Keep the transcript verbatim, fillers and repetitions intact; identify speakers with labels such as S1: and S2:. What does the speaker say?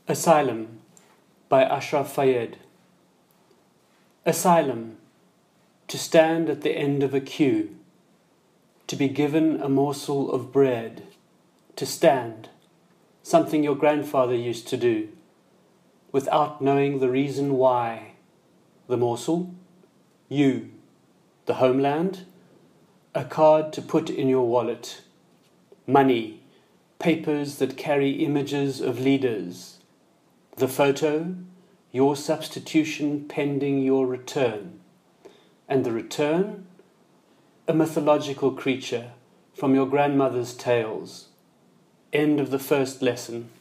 S1: Asylum by Ashraf Fayadh. Asylum, to stand at the end of a queue, to be given a morsel of bread, to stand, something your grandfather used to do, without knowing the reason why. The morsel? You. The homeland? A card to put in your wallet. Money, papers that carry images of leaders. The photo, your substitution pending your return. And the return? A mythological creature from your grandmother's tales. End of the first lesson.